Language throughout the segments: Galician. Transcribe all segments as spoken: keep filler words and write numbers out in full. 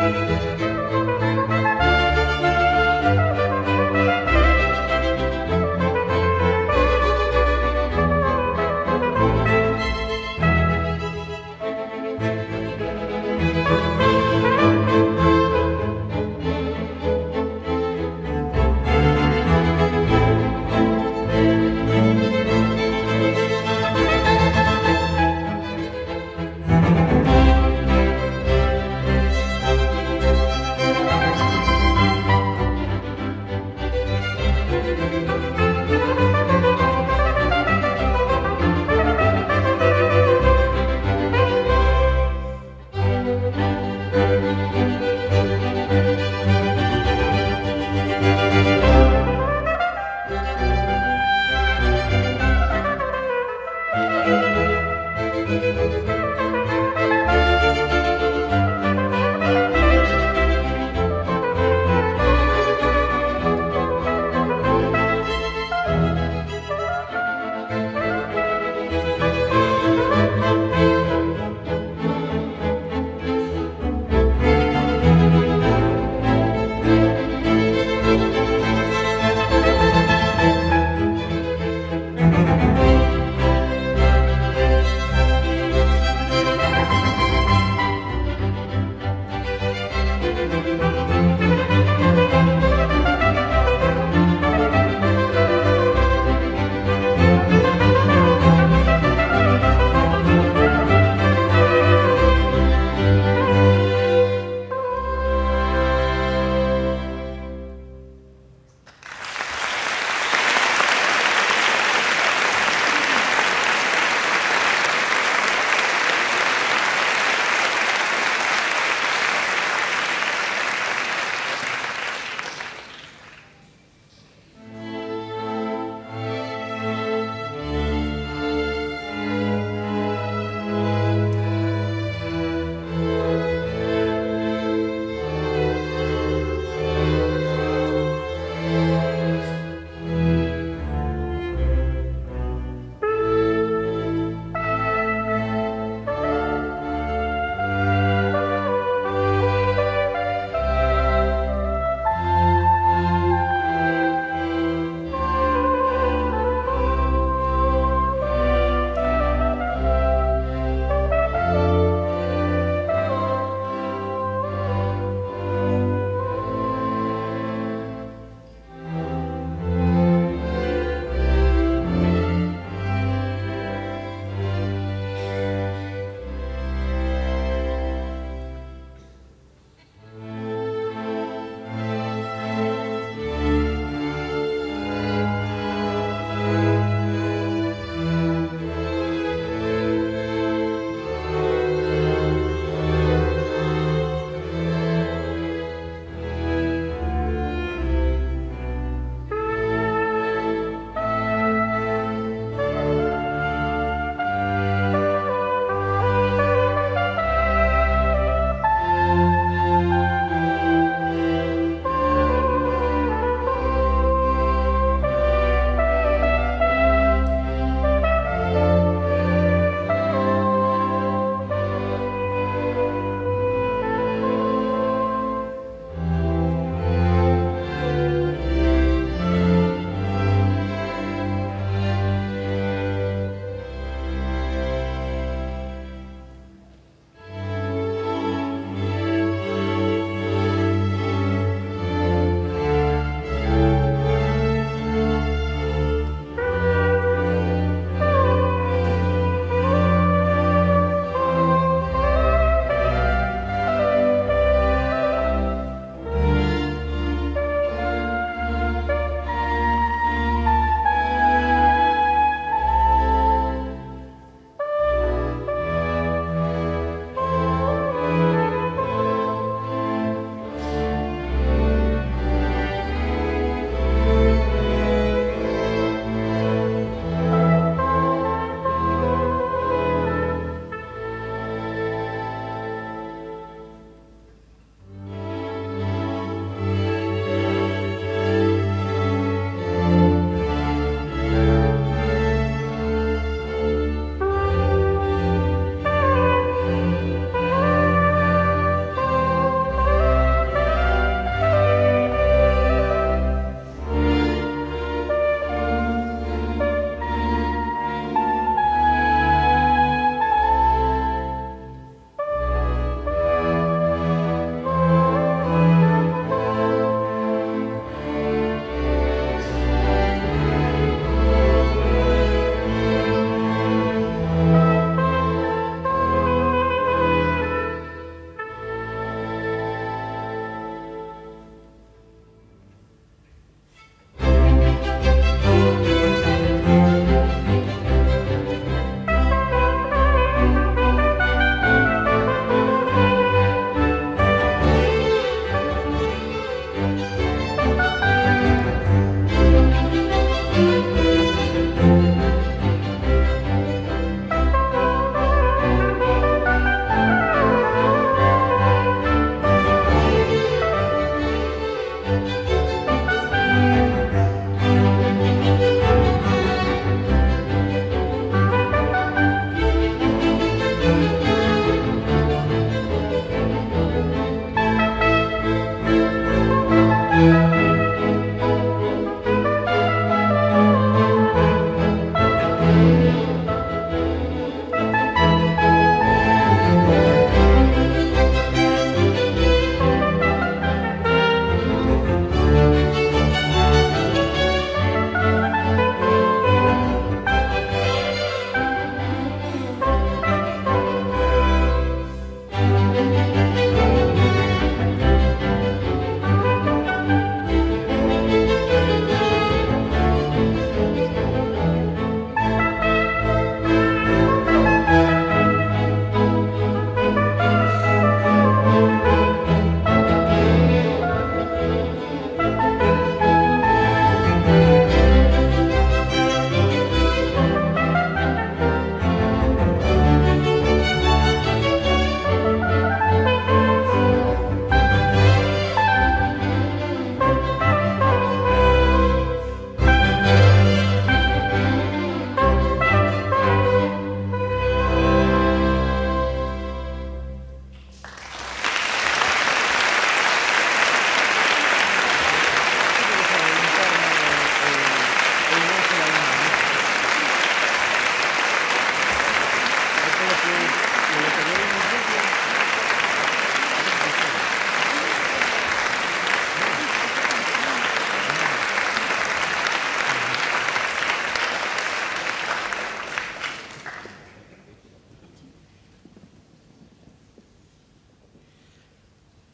Thank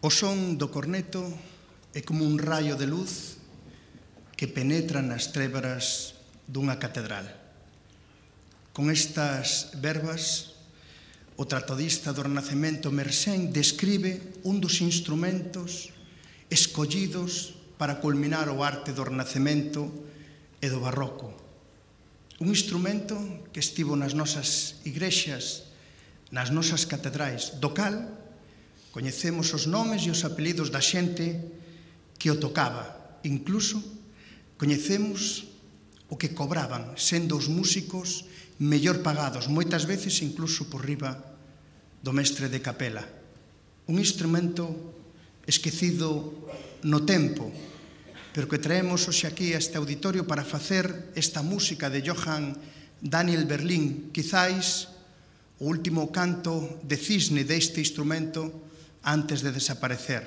O son do corneto é como un raio de luz que penetra nas trébras dunha catedral. Con estas verbas, o tratadista do Renacemento Mersenne describe un dos instrumentos escollidos para culminar o arte do Renacemento e do Barroco. Un instrumento que estivo nas nosas igrexas, nas nosas catedrais, do cal coñecemos os nomes e os apelidos da xente que o tocaba. Incluso coñecemos o que cobraban, sendo os músicos mellor pagados, moitas veces incluso por riba do mestre de capela. Un instrumento esquecido no tempo, pero que traemos hoxe aquí a este auditorio para facer esta música de Johann Daniel Berlin, quizáis o último canto de cisne deste instrumento antes de desaparecer.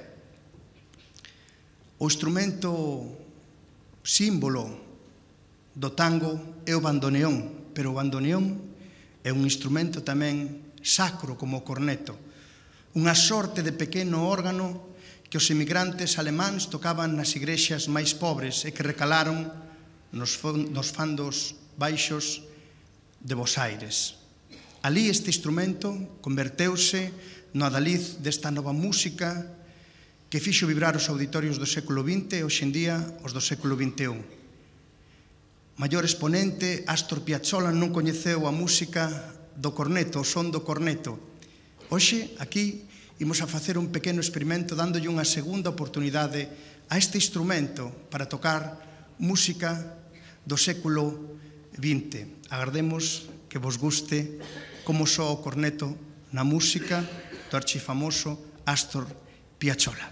O instrumento símbolo do tango é o bandoneón, pero o bandoneón é un instrumento tamén sacro como o corneto, unha sorte de pequeno órgano que os emigrantes alemáns tocaban nas igrexas máis pobres e que recalaron nos fandos baixos de Bos Aires. Alí este instrumento converteuse no adaliz desta nova música que fixo vibrar os auditorios do século vinte e hoxe en día os do século vinte e un. Maior exponente, Astor Piazzolla non coñeceu a música do corneto, o son do corneto. Hoxe, aquí, imos a facer un pequeno experimento dándolle unha segunda oportunidade a este instrumento para tocar música do século vinte. Agardemos que vos guste como soa o corneto na música do archifamoso Astor Piazzolla.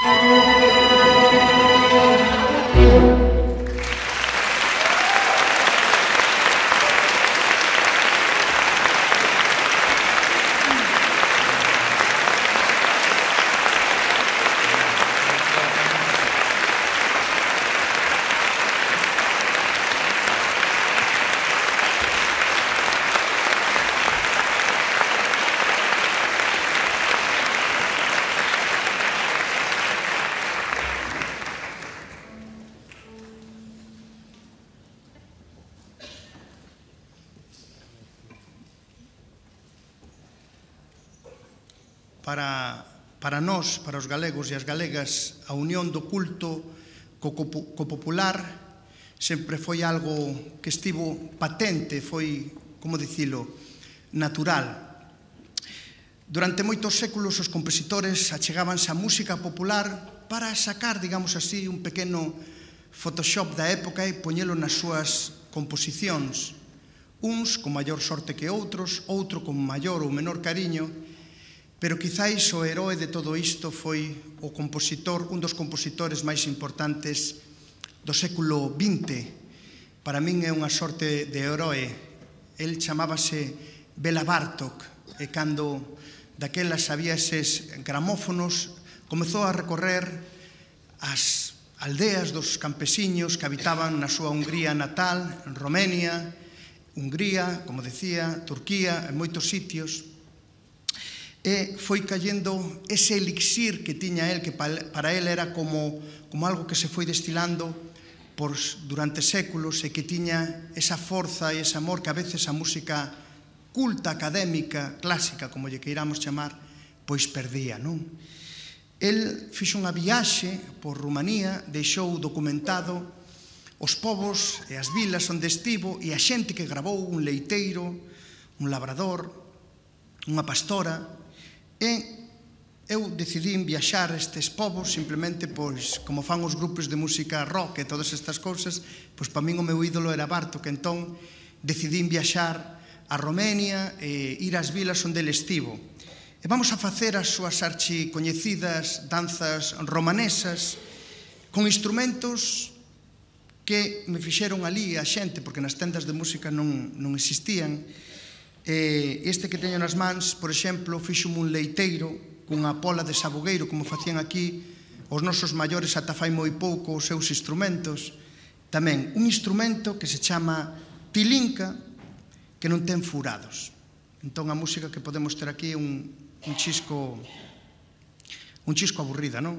Para, para nós, para os galegos e as galegas, a unión do culto co, co, co popular sempre foi algo que estivo patente, foi, como dicilo, natural. Durante moitos séculos os compositores achegábanse á música popular para sacar, digamos así, un pequeno Photoshop da época e poñelo nas súas composicións. Uns con maior sorte que outros, outro con maior ou menor cariño, pero quizáis o heroe de todo isto foi o compositor, un dos compositores máis importantes do século vinte. Para min é unha sorte de heroe. El chamábase Bela Bartók, e cando daquelas había eses gramófonos, comezou a recorrer as aldeas dos campesiños que habitaban na súa Hungría natal, en Romania, Hungría, como decía, Turquía, en moitos sitios, e foi callendo ese elixir que tiña el, que para el era como, como algo que se foi destilando por, durante séculos, e que tiña esa forza e ese amor que a veces a música culta, académica, clásica, como lle queiramos chamar, pois perdía, non? El fixo unha viaxe por Rumanía, deixou documentado os povos e as vilas onde estivo e a xente que gravou, un leiteiro, un labrador, unha pastora. E eu decidín viaxar a estes povos simplemente, pois, como fan os grupos de música rock e todas estas cousas, pois para min o meu ídolo era Bartók, entón decidín viaxar a Romania e ir ás vilas onde ele estivo. E vamos a facer as súas archicoñecidas danzas romanesas con instrumentos que me fixeron ali a xente, porque nas tendas de música non, non existían. Este que teño nas mans, por exemplo, fixome un leiteiro cunha pola de sabogueiro, como facían aquí os nosos maiores ata fai moi pouco os seus instrumentos. Tamén un instrumento que se chama tilinca, que non ten furados. Entón a música que podemos ter aquí é un, un chisco un chisco aburrida, non?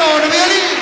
Antonio no violín.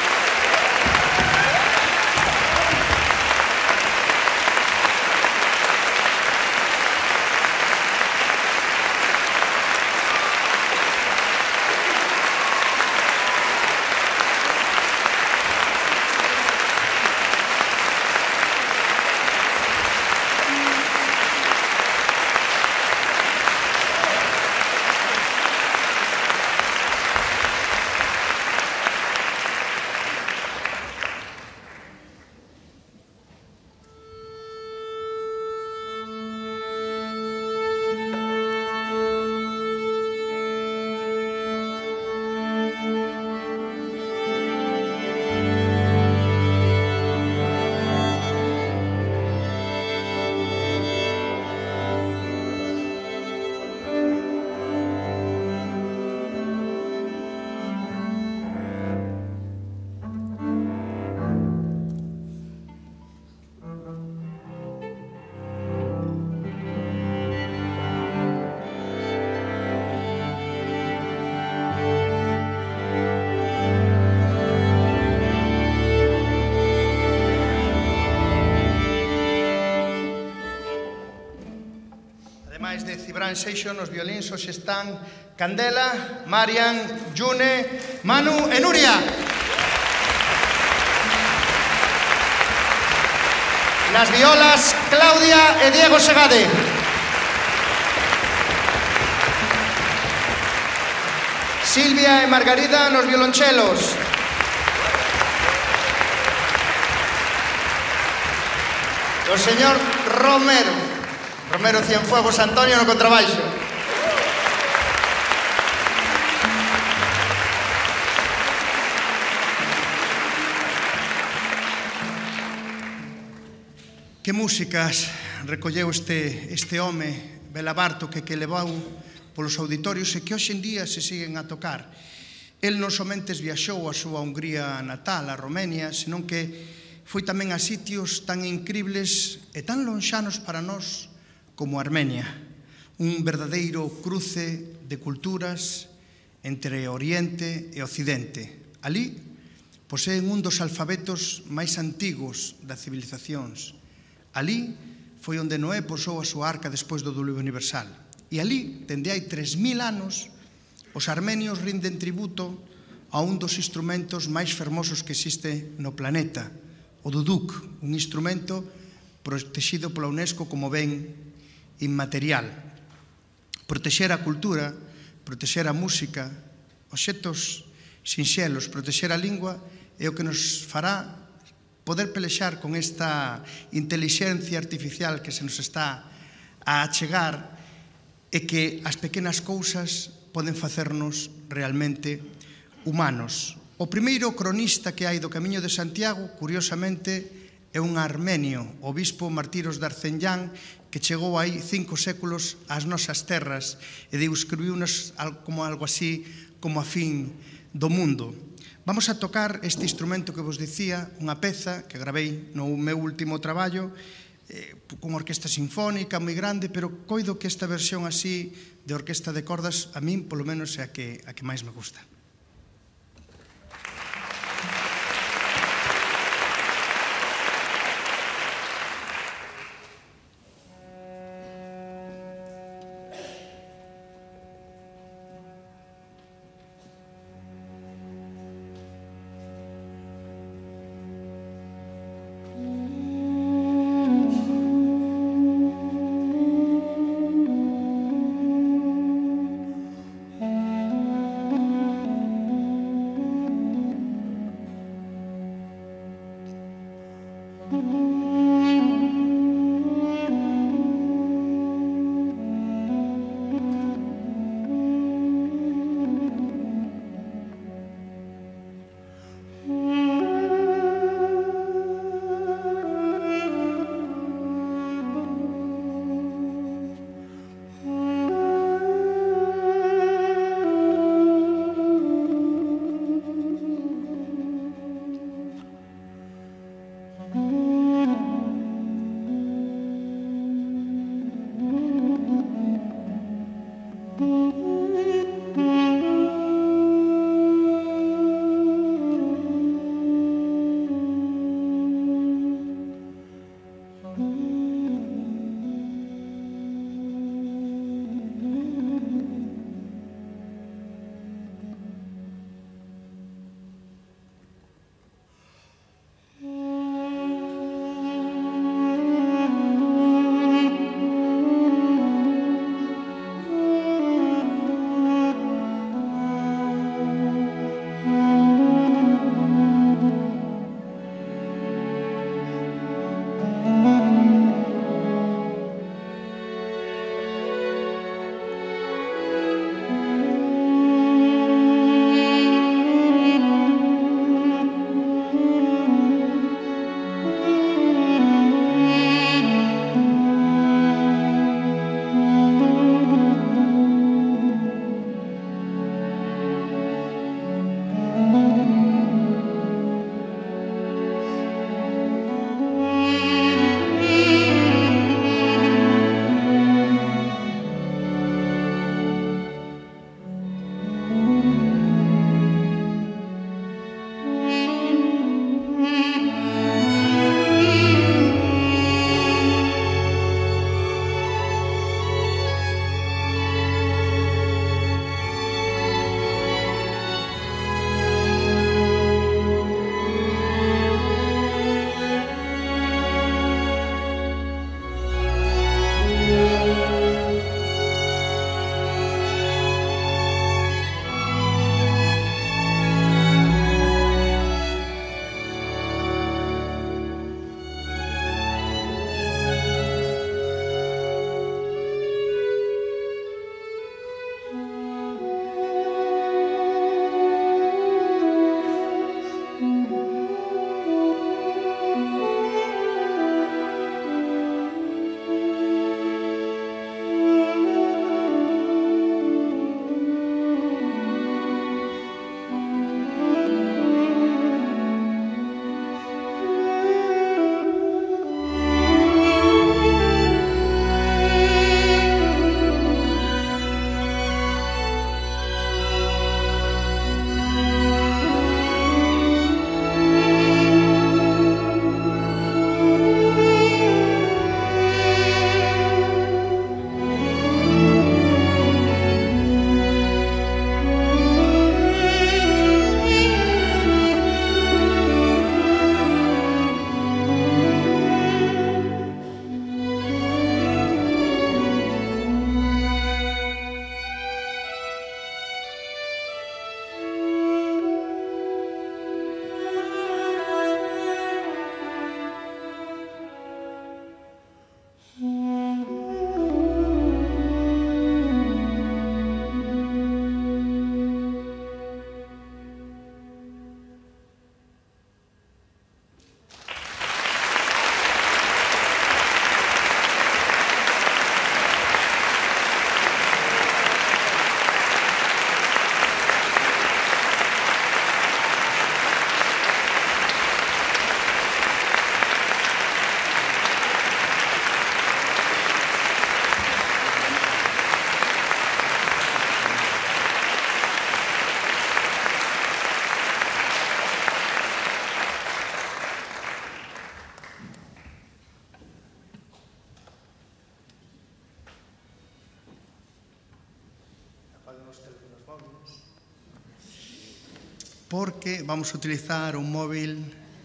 Ademais de Cibran Seixo, nos violíns hoxe están Candela, Marian, June, Manu e Nuria. Nas violas, Claudia e Diego Segade. Silvia e Margarida nos violonchelos. O señor Romero. Romero Cienfuegos Antonio no contrabaixo. Que músicas recolleu este, este home, Belabarto, que, que levou polos auditorios e que hoxe en día se siguen a tocar. El non somente viaxou a súa Hungría natal, a Romenia, senón que foi tamén a sitios tan incribles e tan lonxanos para nós como Armenia, un verdadeiro cruce de culturas entre Oriente e Occidente. Alí poseen un dos alfabetos máis antigos das civilizacións. Alí foi onde Noé posou a súa arca despois do diluvio universal. E alí, dende hai tres mil anos, os armenios rinden tributo a un dos instrumentos máis fermosos que existe no planeta, o duduk, un instrumento protegido pola UNESCO como ben inmaterial. Protexer a cultura, protexer a música, obxectos sinxelos, protexer a lingua é o que nos fará poder pelexar con esta intelixencia artificial que se nos está a achegar e que as pequenas cousas poden facernos realmente humanos. O primeiro cronista que hai do Camiño de Santiago, curiosamente, é un armenio, o bispo Martiros de Arzenllán, que chegou aí cinco séculos ás nosas terras e describiunos como algo así como a fin do mundo. Vamos a tocar este instrumento que vos dicía, unha peza que gravei no meu último traballo, eh, con orquesta sinfónica moi grande, pero coido que esta versión así de orquesta de cordas a min polo menos é a que, a que máis me gusta. Mm-hmm. porque vamos a utilizar un móvil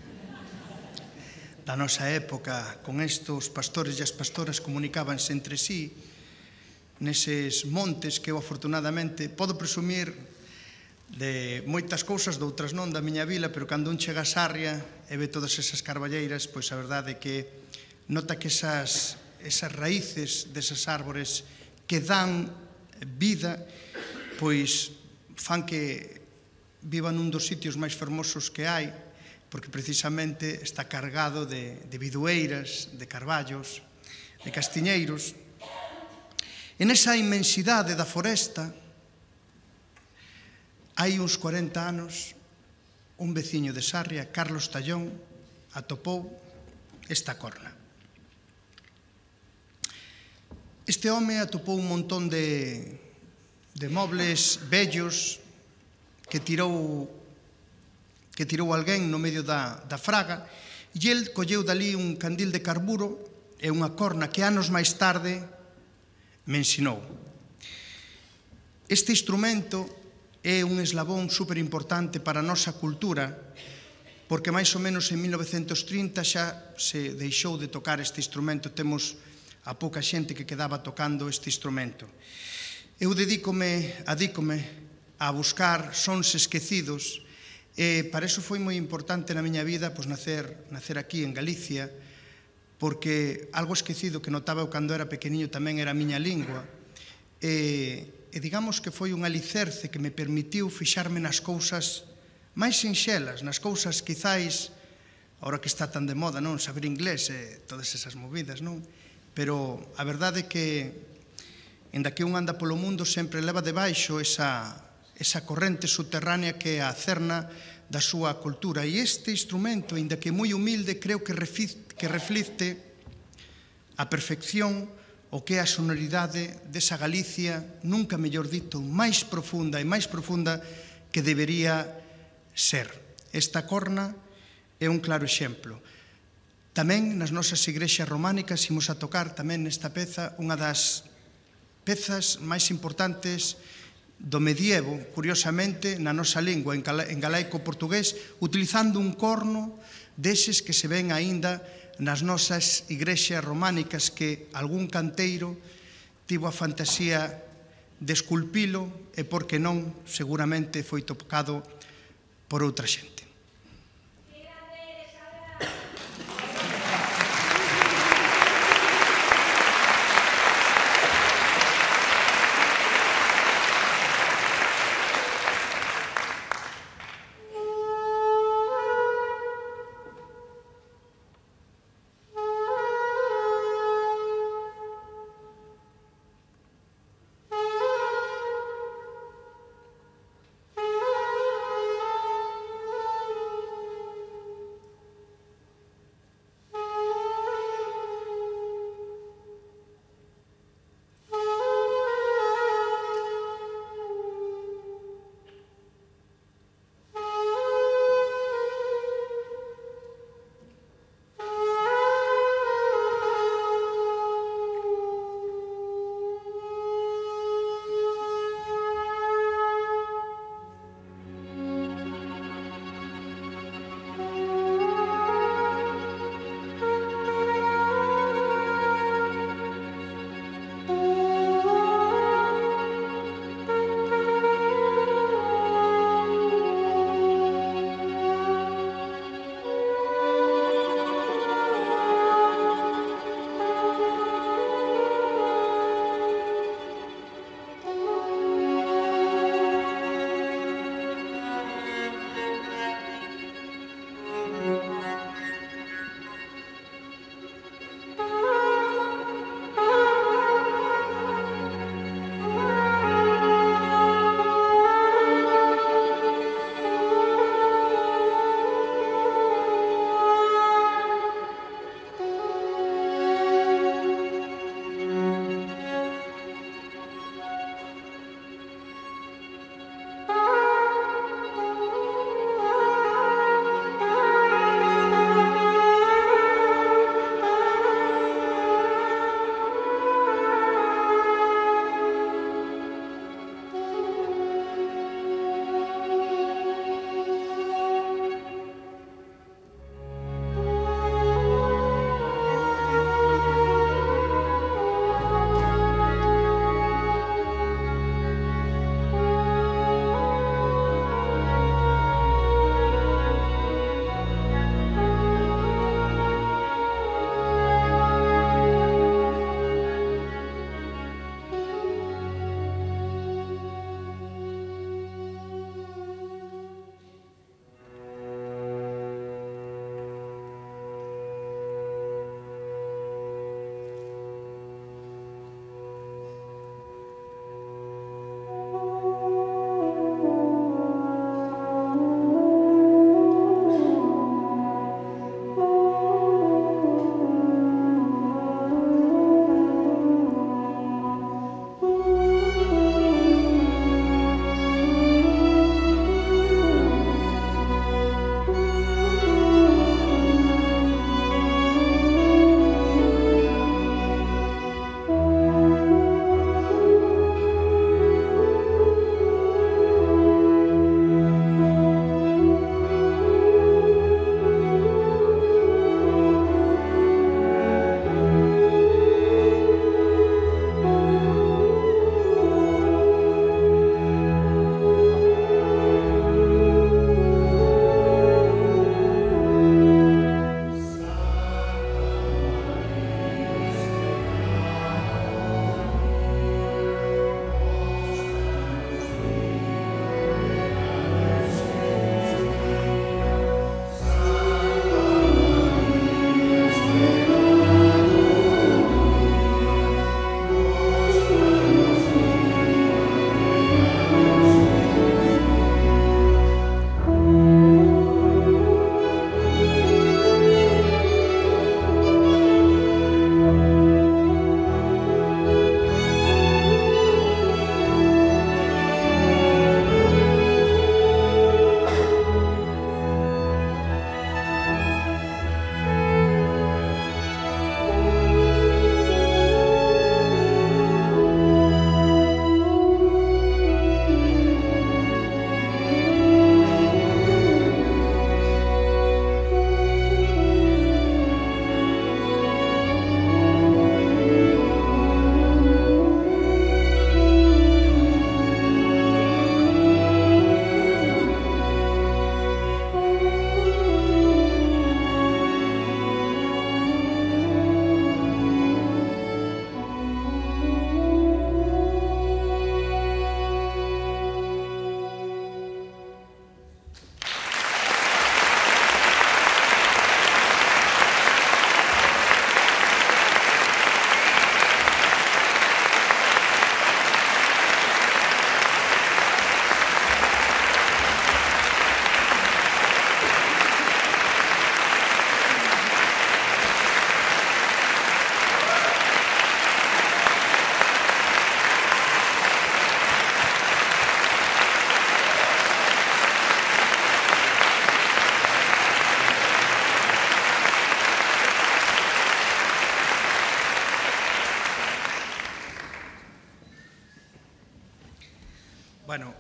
da nosa época. Con estos pastores e as pastoras comunicábanse entre sí neses montes que eu afortunadamente podo presumir de moitas cousas, de outras non, da miña vila, pero cando un chega a Sarria e ve todas esas carballeiras, pois a verdade é que nota que esas, esas raíces desas árbores que dan vida, pois fan que vivan nun dos sitios máis fermosos que hai, porque precisamente está cargado de, de bidueiras, de carballos, de castiñeiros. E nesa inmensidade da foresta, hai uns corenta anos, un veciño de Sarria, Carlos Tallón, atopou esta corna. Este home atopou un montón de, de mobles vellos que tirou, que tirou alguén no medio da, da fraga, e el colleu dali un candil de carburo e unha corna que anos máis tarde me ensinou. Este instrumento é un eslabón superimportante para a nosa cultura, porque máis ou menos en mil novecentos trinta xa se deixou de tocar este instrumento, temos a pouca xente que quedaba tocando este instrumento. Eu dedícome, adícome a buscar sons esquecidos, e para iso foi moi importante na miña vida pois, nacer, nacer aquí en Galicia, porque algo esquecido que notaba eu cando era pequeniño tamén era a miña lingua, e E digamos que foi un alicerce que me permitiu fixarme nas cousas máis sinxelas, nas cousas quizáis, ahora que está tan de moda, non, saber inglés e todas esas movidas, non? Pero a verdade é que, enda que un anda polo mundo, sempre leva debaixo esa, esa corrente subterránea que é a cerna da súa cultura. E este instrumento, ainda que moi humilde, creo que reflicte a perfección o que é a sonoridade desa Galicia, nunca mellor dito, máis profunda e máis profunda que debería ser. Esta corna é un claro exemplo. Tamén nas nosas igrexas románicas imos a tocar tamén nesta peza unha das pezas máis importantes do medievo, curiosamente, na nosa lingua, en galaico portugués, utilizando un corno deses que se ven aínda nas nosas igrexas románicas, que algún canteiro tivo a fantasía de esculpilo e, por que non, seguramente foi tocado por outra xente.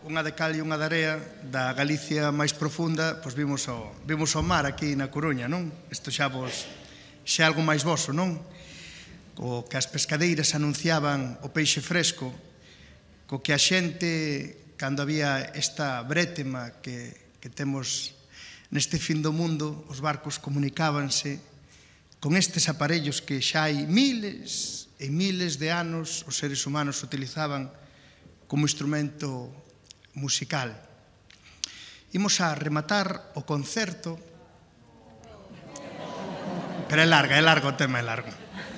unha de cal e unha de area, da Galicia máis profunda, pois vimos o, vimos o mar aquí na Coruña, non? Isto xa vos, xa algo máis voso, non? Co que as pescadeiras anunciaban o peixe fresco, co que a xente, cando había esta brétema que, que temos neste fin do mundo, os barcos comunicábanse con estes aparellos que xa hai miles e miles de anos os seres humanos utilizaban como instrumento musical. Imos a rematar o concerto, pero é larga, é largo o tema, é largo.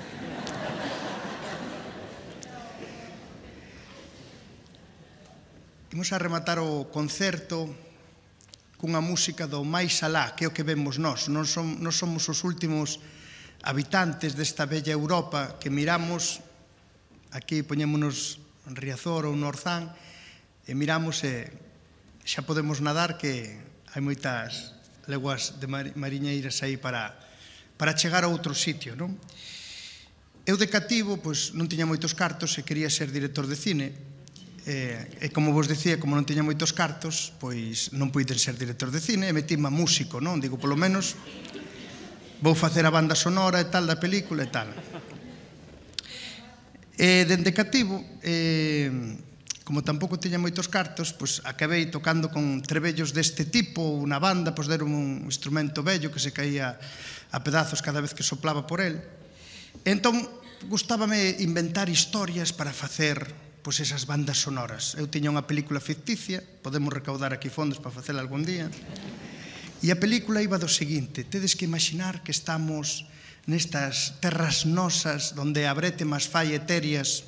Imos a rematar o concerto cunha música do máis alá, que é o que vemos nós. Non somos os últimos habitantes desta bella Europa que miramos, aquí poñémonos en Riazor ou no Orzán, e miramos e xa podemos nadar, que hai moitas leguas de mariñeiras aí para, para chegar a outro sitio, non? Eu de cativo, pois, non tiña moitos cartos e quería ser director de cine, e, e como vos dicía, como non tiña moitos cartos, pois non puiden ser director de cine, e metíme a músico, non? Digo, polo menos vou facer a banda sonora e tal da película e tal. E dende cativo, eh, como tampouco tiña moitos cartos, pois acabei tocando con trebellos deste tipo, unha banda, pois deron un instrumento vello que se caía a pedazos cada vez que soplaba por el. E entón, gustábame inventar historias para facer pois esas bandas sonoras. Eu tiña unha película ficticia, podemos recaudar aquí fondos para facela algún día, e a película iba do seguinte: tedes que imaginar que estamos nestas terras nosas onde a brétemas fai etéreas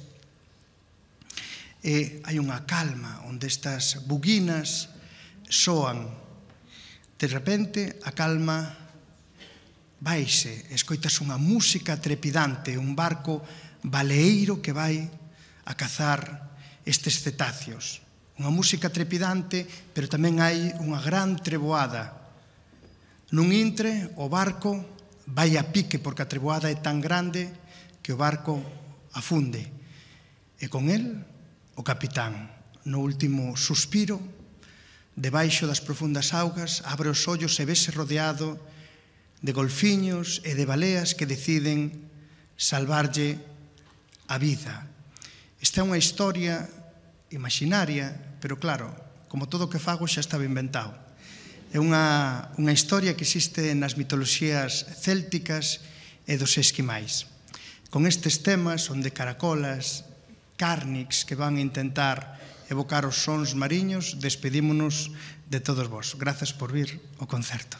e hai unha calma onde estas buguinas soan. De repente a calma vaise, escoitas unha música trepidante, un barco baleeiro que vai a cazar estes cetáceos. Unha música trepidante, pero tamén hai unha gran treboada. Nun intre, o barco vai a pique porque a treboada é tan grande que o barco afunde. E con el, o capitán, no último suspiro, debaixo das profundas augas, abre os ollos e vese rodeado de golfiños e de baleas que deciden salvarlle a vida. Esta é unha historia imaginaria, pero claro, como todo o que fago xa estaba inventado. É unha, unha historia que existe nas mitoloxías célticas e dos esquimais. Con estes temas, onde caracolas, cárnix, que van a intentar evocar os sons mariños, despedímonos de todos vos. Grazas por vir ao concerto.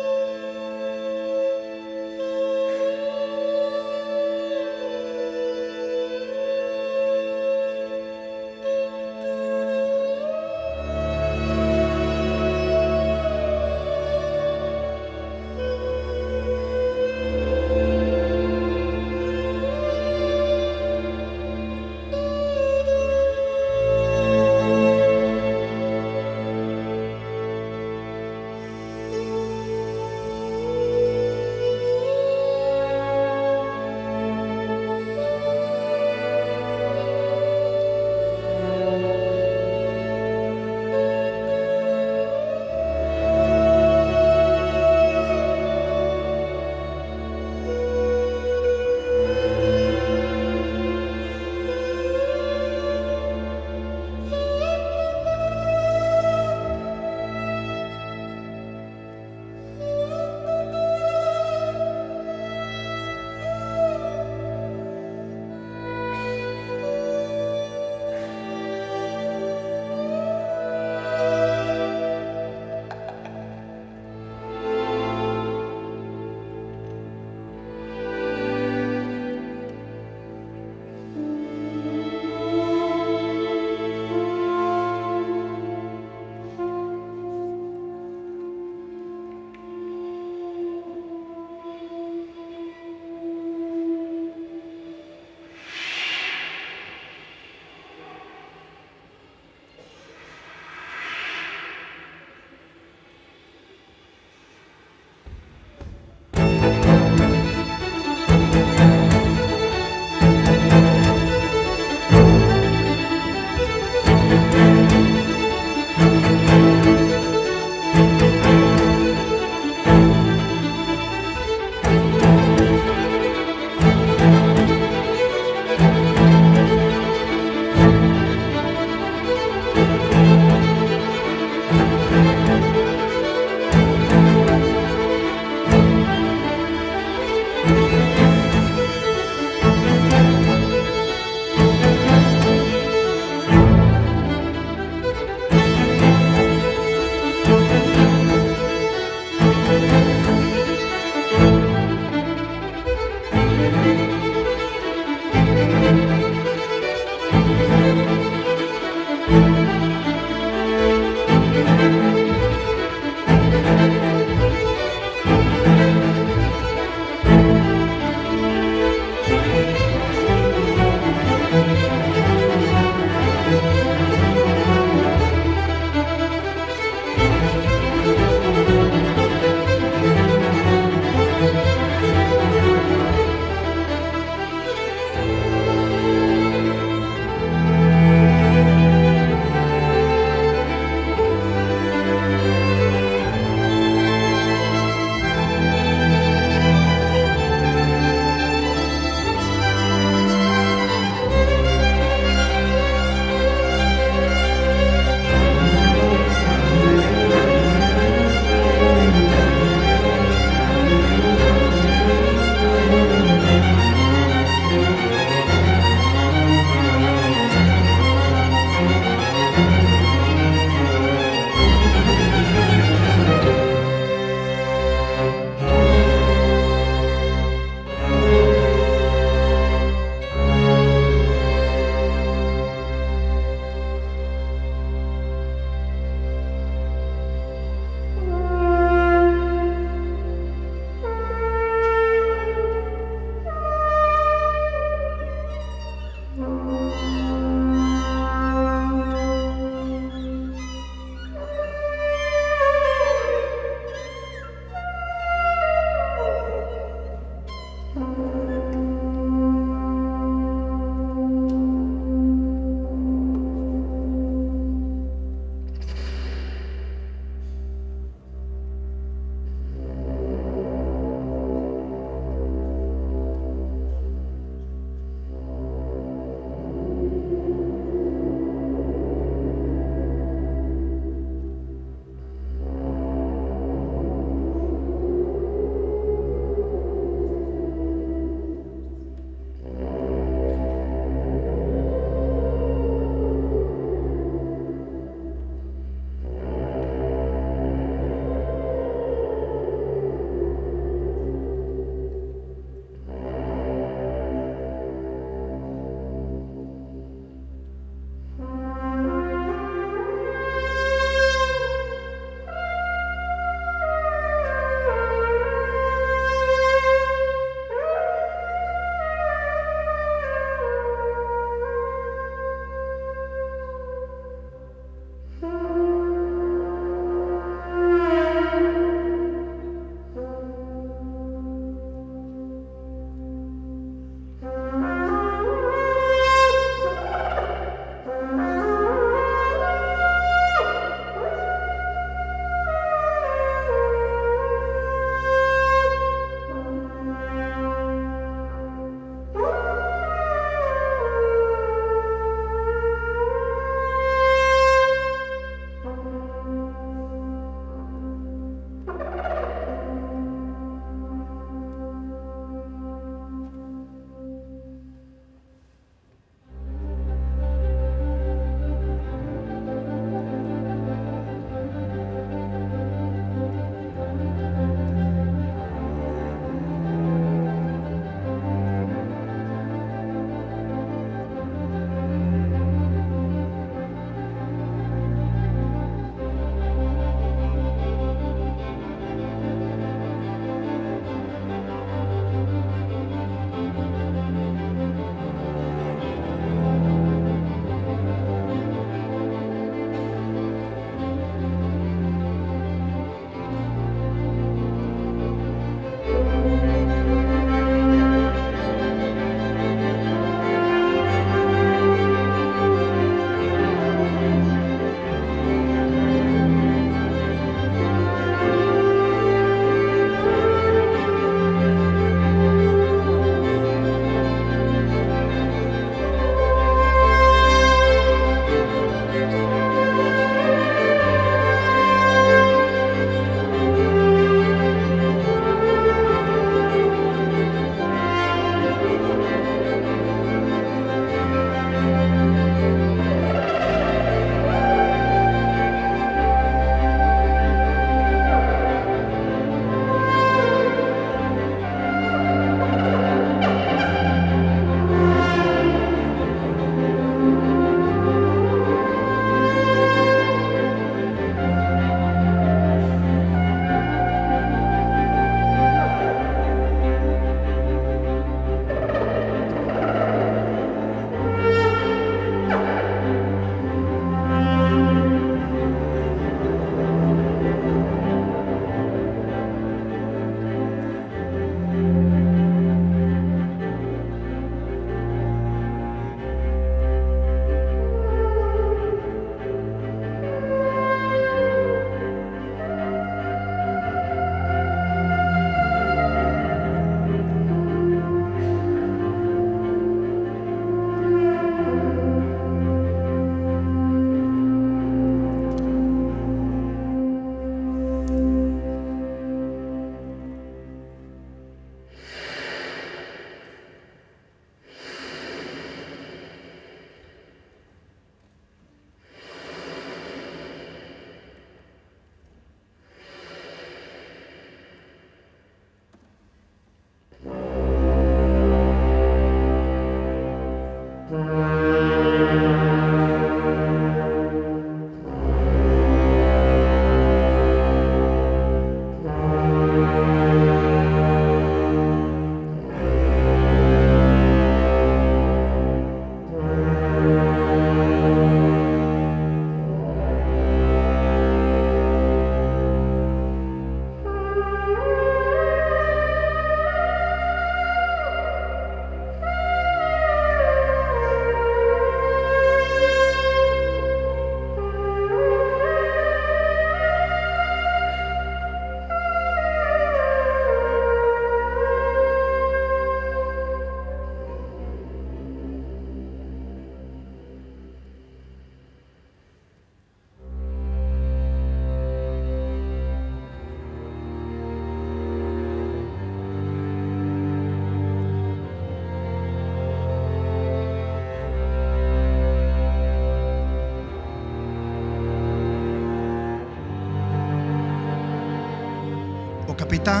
capitán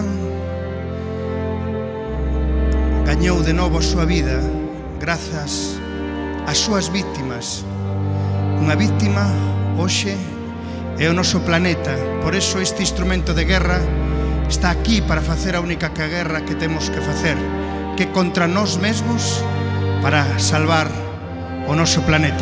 gañou de novo a súa vida grazas ás súas víctimas. Unha víctima hoxe é o noso planeta. Por eso este instrumento de guerra está aquí para facer a única que guerra que temos que facer, que contra nós mesmos para salvar o noso planeta.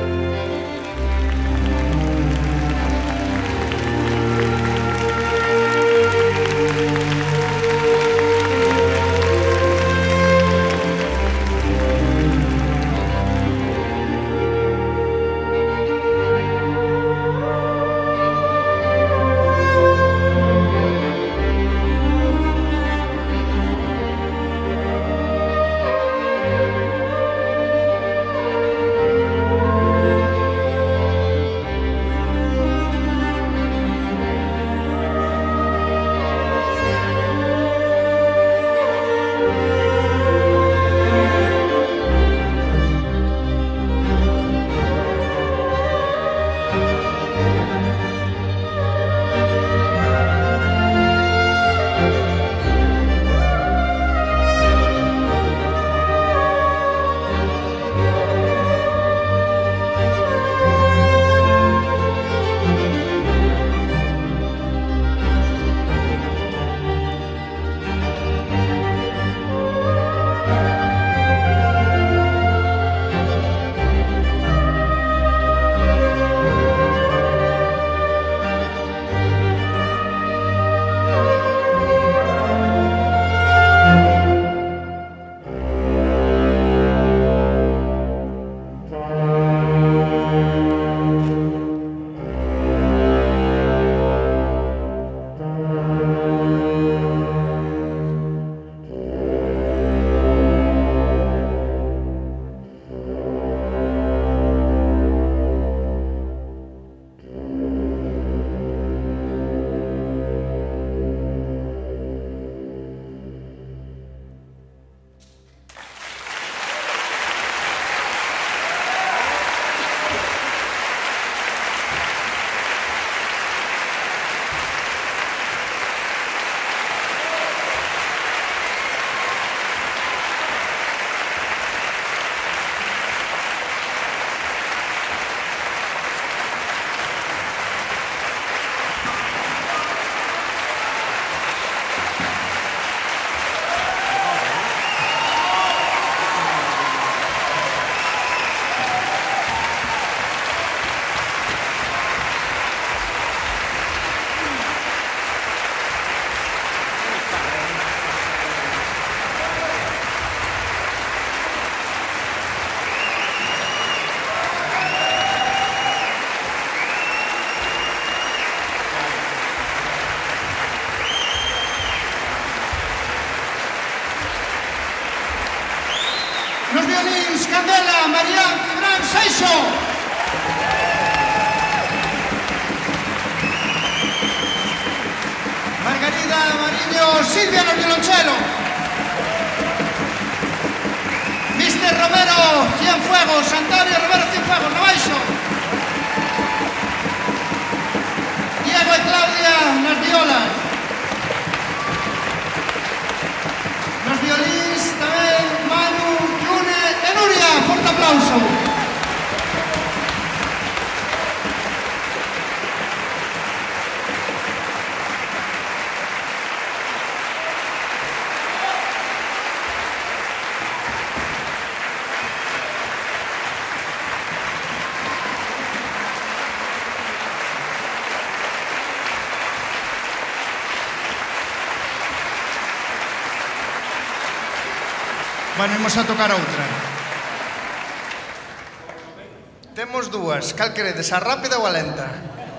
Nos violins, Candela, Marián, Cibran, Seixo. Margarida, Mariño, Silvia no violonchelo. Mister Romero, Cienfuegos, Antonio Romero, Cienfuegos, no baixo. Diego e Claudia nas violas. Nos violins tamén Manu, June e Nuria. Forte aplauso. Bueno, imos a tocar outra. Temos dúas. Cal queredes, a rápida ou a lenta?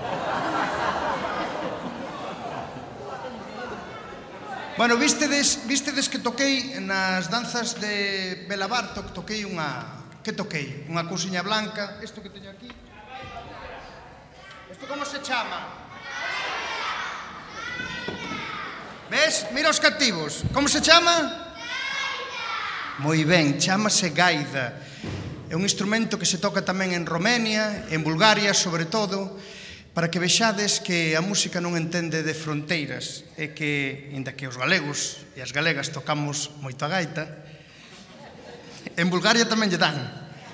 Bueno, vistedes, vistedes que toquei nas danzas de Bela Bartok, toquei unha... Que toquei? Unha cousiña blanca. Isto que teño aquí. Isto como se chama? Ves? Mira os cativos. Como se chama? Moi ben, chamase gaida. É un instrumento que se toca tamén en Romenia, en Bulgaria, sobre todo, para que vexades que a música non entende de fronteiras e que, inda que os galegos e as galegas tocamos moito a gaita, en Bulgaria tamén lle dan.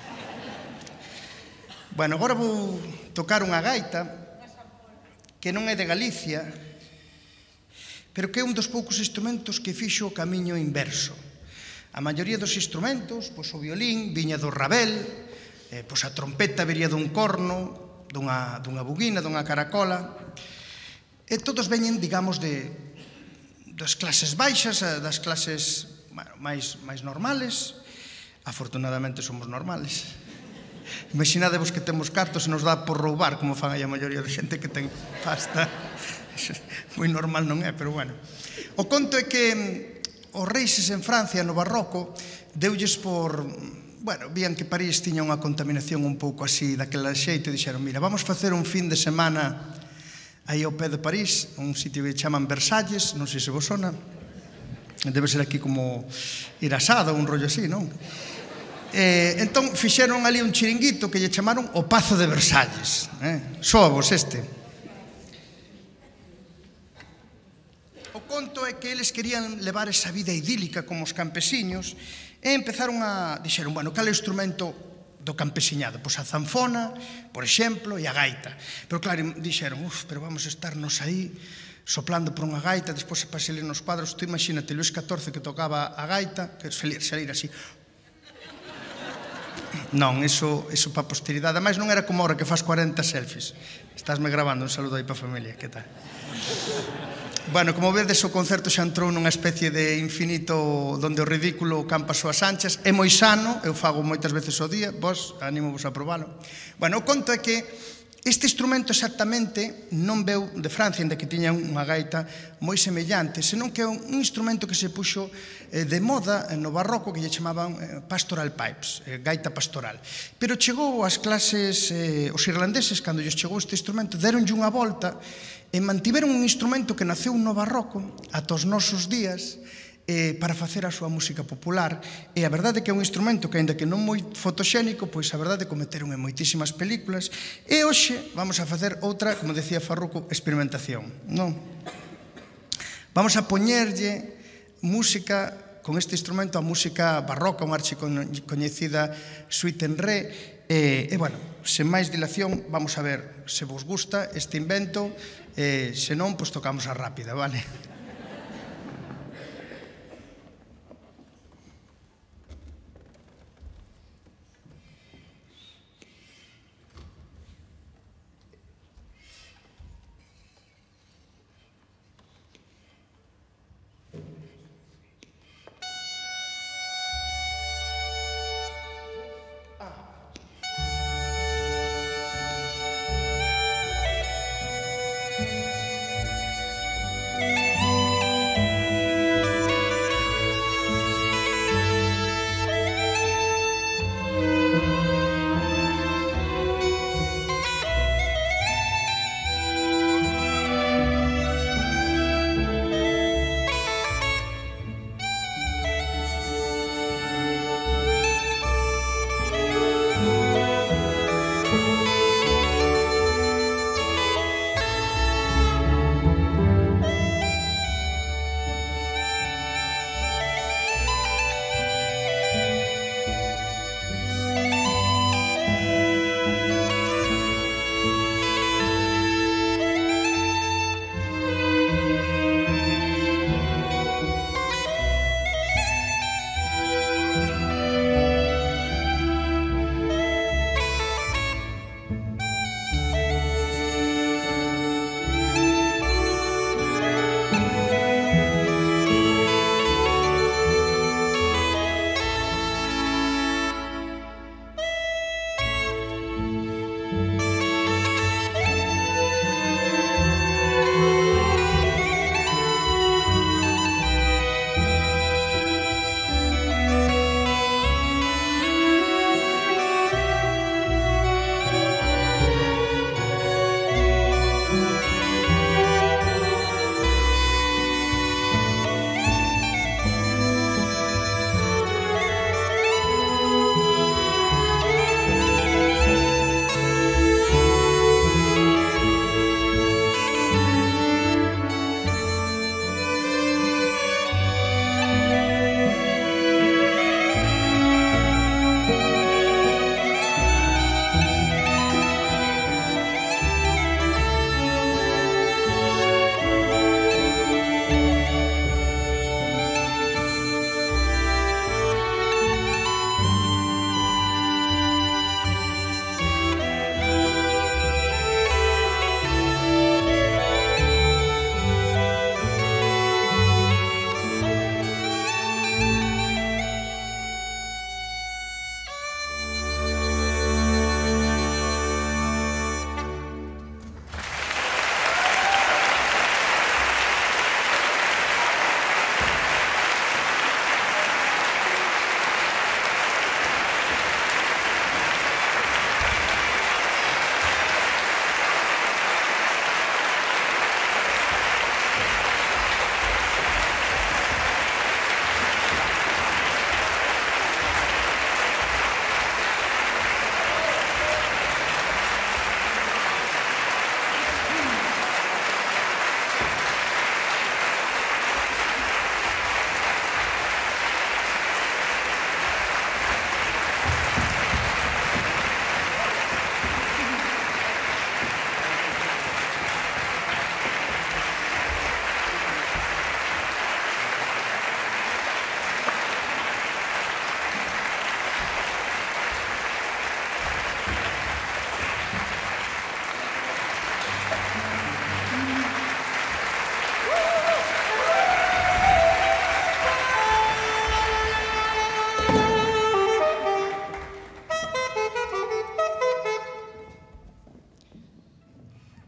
Bueno, agora vou tocar unha gaita que non é de Galicia, pero que é un dos poucos instrumentos que fixo o camiño inverso. A maioría dos instrumentos, pois o violín viña do rabel, eh, pois a trompeta viría dun corno, dunha, dunha buguina, dunha caracola, e todos veñen, digamos, de, das clases baixas, das clases bueno, máis, máis normales. Afortunadamente somos normales. Imaginadevos que temos cartos e nos dá por roubar, como fan aí a maioría de xente que ten pasta. Moi normal non é, pero bueno. O conto é que os reis en Francia, no Barroco, deulles por... Bueno, vían que París tiña unha contaminación un pouco así daquela xeito e dixeron, mira, vamos facer un fin de semana aí ao pé de París, un sitio que chaman Versalles, non sei se vos sona, debe ser aquí como ir asado, un rollo así, non? Eh, entón fixeron ali un chiringuito que lle chamaron o Pazo de Versalles, eh? Soa vos este. O conto é que eles querían levar esa vida idílica como os campesiños e empezaron a... Dixeron, bueno, cal é o instrumento do campesiñado? Pois a zanfona, por exemplo, e a gaita. Pero claro, dixeron, uf, pero vamos a estarnos aí soplando por unha gaita, despois para salir nos cuadros, tú imagínate, Luís catorce que tocaba a gaita, que salir así. Non, iso, iso para a posteridade. Ademais non era como ahora que faz corenta selfies. Estásme grabando, un saludo aí para a familia, que tal? Bueno, como vedes, o concerto xa entrou nunha especie de infinito donde o ridículo campa as súas anchas. É moi sano, eu fago moitas veces ao día, vos, animo-vos a probalo. Bueno, o conto é que este instrumento exactamente non veu de Francia, onde que tiña unha gaita moi semellante, senón que é un instrumento que se puxo de moda no Barroco, que lle chamaban pastoral pipes, gaita pastoral. Pero chegou ás clases, os irlandeses, cando lles chegou este instrumento, deronlle unha volta e mantiveron un instrumento que naceu no Barroco ata os nosos días para facer a súa música popular. E a verdade é que é un instrumento que, aínda que non moi fotoxénico, pois a verdade é que cometeron en moitísimas películas. E hoxe vamos a facer outra, como decía Farruco, experimentación, non? Vamos a poñerlle música con este instrumento, a música barroca, unha archicoñecida suite en re. E, e, bueno, sen máis dilación, vamos a ver se vos gusta este invento. E, se non, pois tocamos a rápida, vale?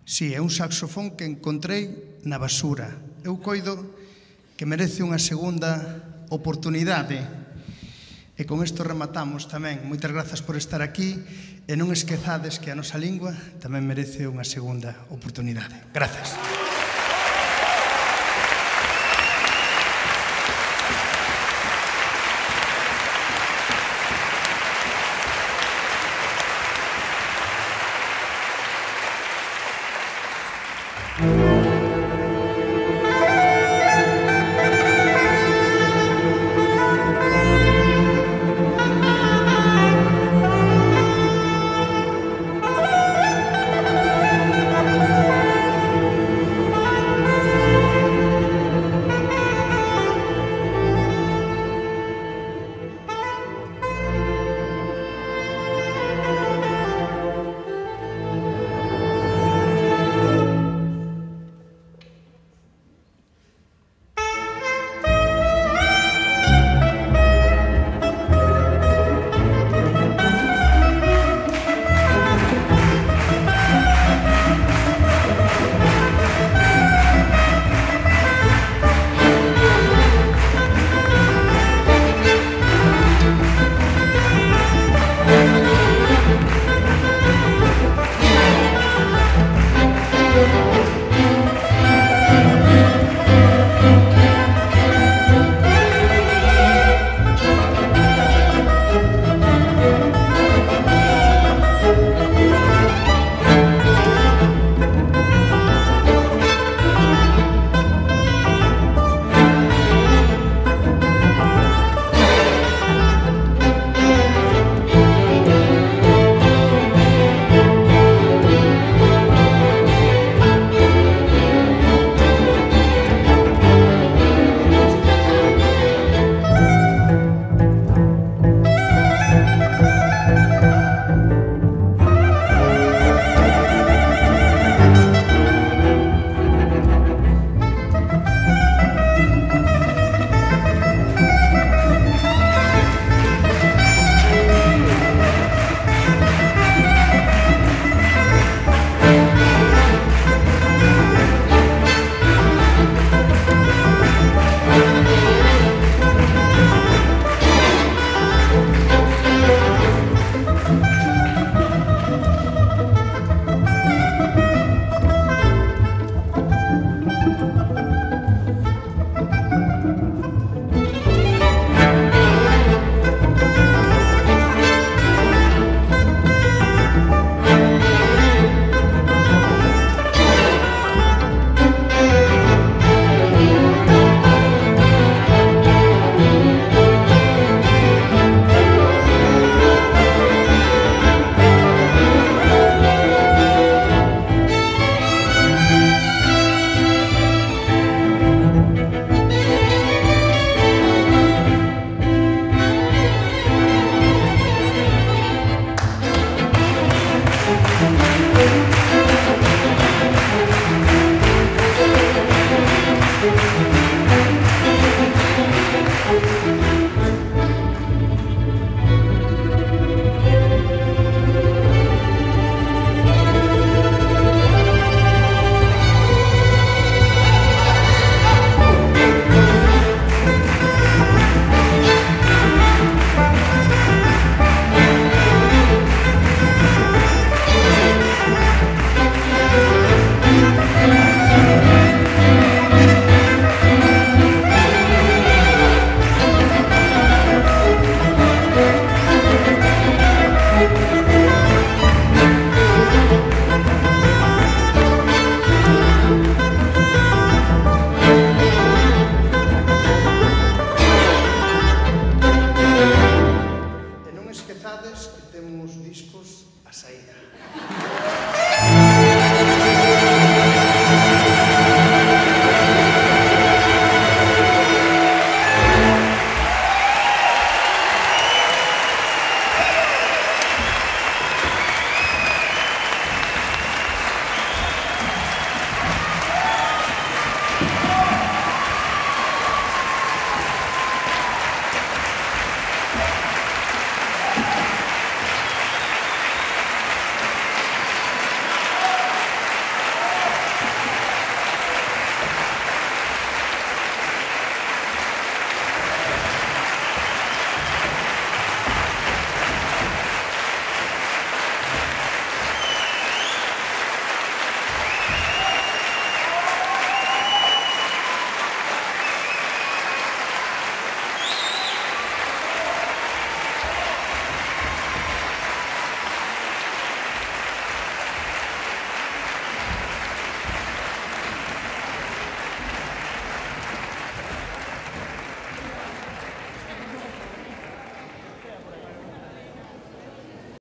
Si, é un saxofón que encontrei na basura. Eu coido que merece unha segunda oportunidade. E con isto rematamos tamén. Moitas grazas por estar aquí e non esquezades que a nosa lingua tamén merece unha segunda oportunidade. Grazas.